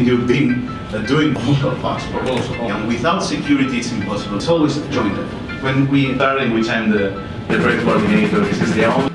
You've been doing all of us, and without security it's impossible. It's always joined. When we started, which I'm the project coordinator, this is the only